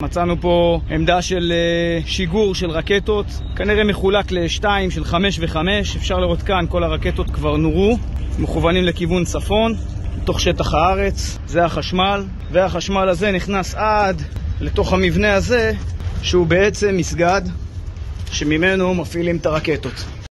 מצאנו פה עמדה של שיגור של רקטות, כנראה מחולק לשתיים של 5 ו5. אפשר לראות כאן, כל הרקטות כבר נורו, מכוונים לכיוון צפון, בתוך שטח הארץ. זה החשמל, והחשמל הזה נכנס עד לתוך המבנה הזה, שהוא בעצם מסגד שממנו מפעילים את הרקטות.